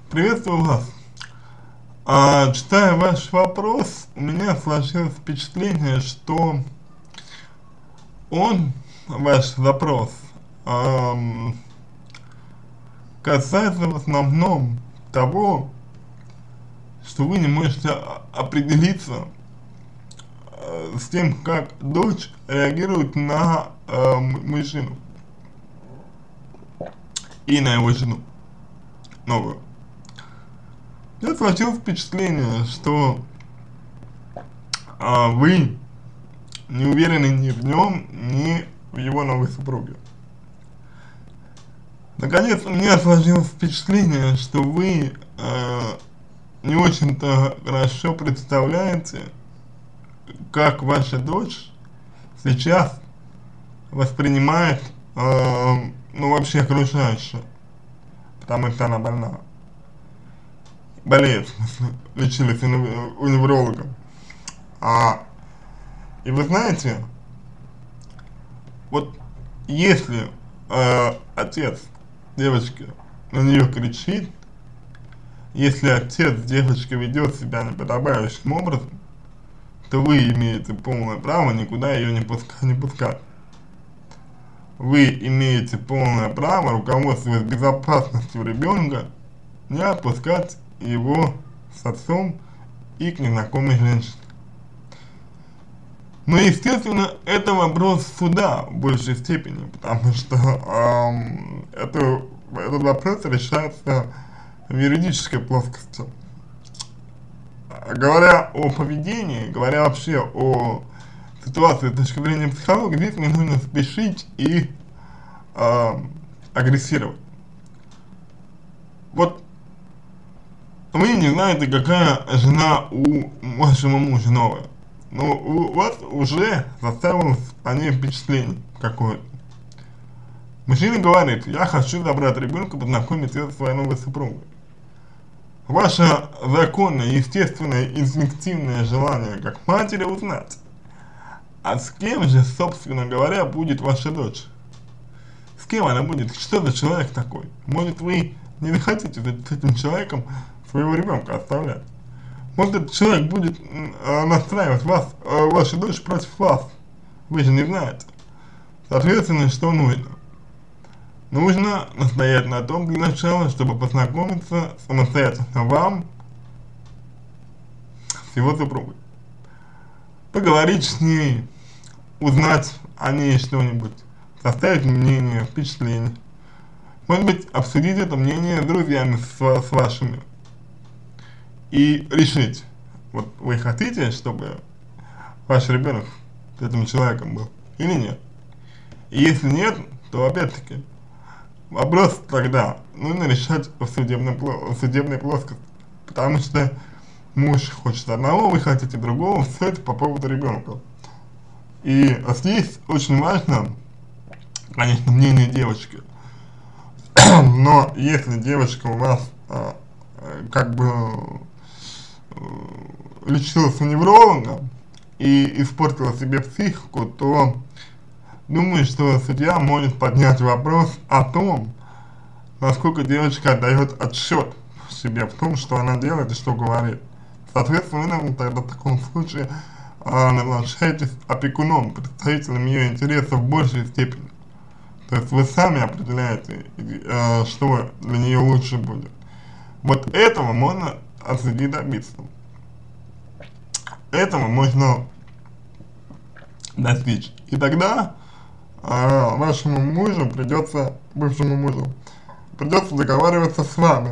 Приветствую вас. Читая ваш вопрос, у меня сложилось впечатление, что ваш запрос, ам, касается в основном того, что вы не можете определиться с тем, как дочь реагирует на мужчину и на его жену новую. Я сложилось впечатление, что вы не уверены ни в нем, ни в его новой супруге. Наконец, у меня сложилось впечатление, что вы не очень-то хорошо представляете, как ваша дочь сейчас воспринимает, ну, вообще окружающее, потому что она больна. Болеет, в смысле, лечилась у невролога. И вы знаете, вот если отец девочки на нее кричит, если отец девочки ведет себя неподобающим образом, то вы имеете полное право никуда ее не пускать. Вы имеете полное право, руководствуясь безопасностью ребенка, не отпускать его с отцом и к незнакомой женщине. Но, естественно, это вопрос суда в большей степени, потому что этот вопрос решается в юридической плоскости. Говоря о поведении, говоря вообще о ситуации с точки зрения психологии, здесь не нужно спешить и агрессировать. Вот вы не знаете, какая жена у вашего мужа новая, но у вас уже составилось о ней впечатление какое-то. Мужчина говорит: я хочу забрать ребенка, познакомить ее со своей новой супругой. Ваше законное, естественное, инстинктивное желание как матери узнать, а с кем же, собственно говоря, будет ваша дочь? С кем она будет? Что за человек такой? Может, вы не захотите с этим человеком своего ребенка оставлять? Может, этот человек будет настраивать вас, вашу дочь против вас? Вы же не знаете. Соответственно, что нужно? Нужно настоять на том для начала, чтобы познакомиться самостоятельно вам с его супругой. Поговорить с ней, узнать о ней что-нибудь, составить мнение, впечатление. Может быть, обсудить это мнение с друзьями с вашими и решить, вот вы хотите, чтобы ваш ребенок с этим человеком был или нет. И если нет, то опять-таки вопрос тогда нужно решать в судебной плоскости, потому что муж хочет одного, вы хотите другого, все это по поводу ребенка. И здесь очень важно, конечно, мнение девочки. Но если девочка у вас как бы лечилась у невролога и испортила себе психику, то думаю, что судья может поднять вопрос о том, насколько девочка отдает отсчет себе в том, что она делает и что говорит. Соответственно, вы, наверное, тогда в таком случае назначаетесь опекуном, представителем ее интересов в большей степени. То есть вы сами определяете, что для нее лучше будет. Вот этого можно от судьи добиться. Этого можно достичь. И тогда вашему мужу бывшему мужу, придется договариваться с вами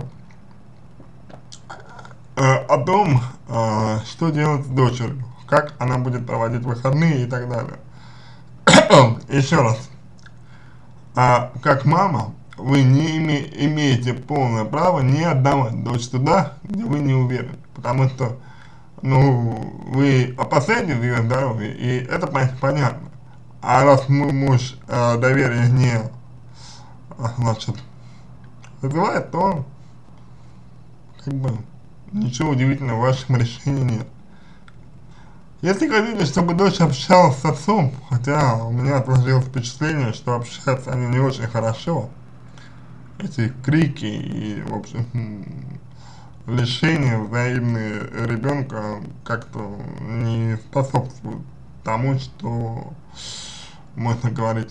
о том, что делать с дочерью, как она будет проводить выходные и так далее. Еще раз. Как мама, вы не имеете полное право не отдавать дочь туда, где вы не уверены, потому что, ну, вы опасаетесь ее здоровья, и это понятно. А раз муж доверие не, значит, вызывает, то, как бы, ничего удивительного в вашем решении нет. Если хотите, чтобы дочь общалась с отцом, хотя у меня сложилось впечатление, что общаются они не очень хорошо, эти крики и, в общем, лишение взаимные ребенка как-то не способствует тому, что можно говорить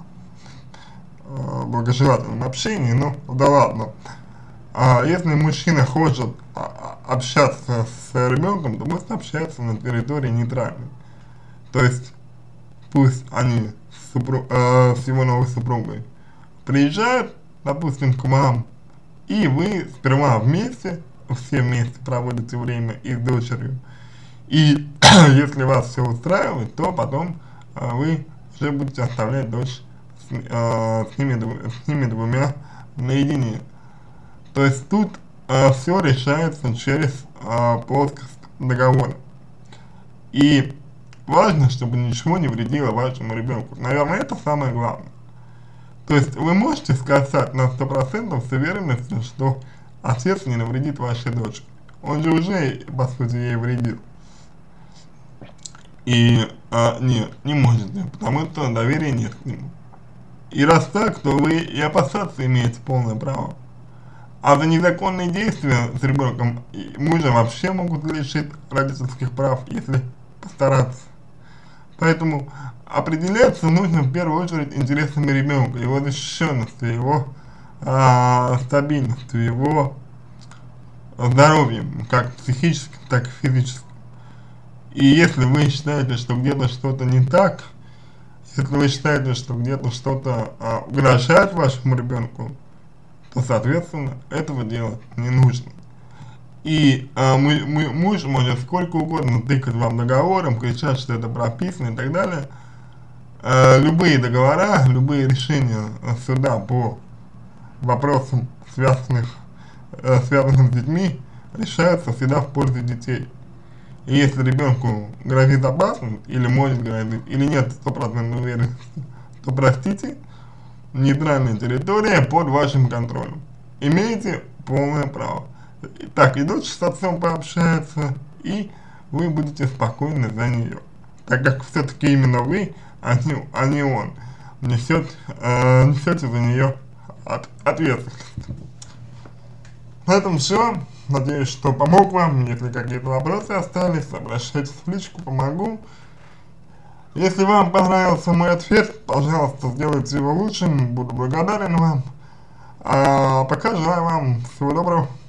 о благожелательном общении. Ну, да ладно. Если мужчина хочет общаться с ребенком, то пусть общается на территории нейтральной. То есть, пусть они с его новой супругой приезжают, допустим, к вам, и вы сперва вместе, все вместе проводите время и с дочерью. И если вас все устраивает, то потом вы уже будете оставлять дочь с ними двумя наедине. То есть тут все решается через плоскость договора. И важно, чтобы ничего не вредило вашему ребенку. Наверное, это самое главное. То есть вы можете сказать на 100% с уверенностью, что отец не навредит вашей дочери. Он же уже, по сути, ей вредил. И не можете, потому что доверия нет к нему. И раз так, то вы и опасаться имеете полное право. А за незаконные действия с ребенком мужа вообще могут лишить родительских прав, если постараться. Поэтому определяться нужно в первую очередь интересами ребенка, его защищенностью, его стабильностью, его здоровьем, как психическим, так и физическим. И если вы считаете, что где-то что-то не так, если вы считаете, что где-то что-то угрожает вашему ребенку, то, соответственно, этого делать не нужно. И муж может сколько угодно тыкать вам договором, кричать, что это прописано и так далее. Любые договора, любые решения суда по вопросам, связанным с детьми, решаются всегда в пользу детей. И если ребенку грозит опасность, или может грозить, или нет стопроцентной уверенности, то, простите, нейтральная территория под вашим контролем. Имеете полное право. Так, и дочь с отцом пообщается, и вы будете спокойны за нее. Так как все-таки именно вы, а не он, несете за нее ответственность. На этом все. Надеюсь, что помог вам. Если какие-то вопросы остались, обращайтесь в личку, помогу. Если вам понравился мой ответ, пожалуйста, сделайте его лучшим, буду благодарен вам. А пока желаю вам всего доброго.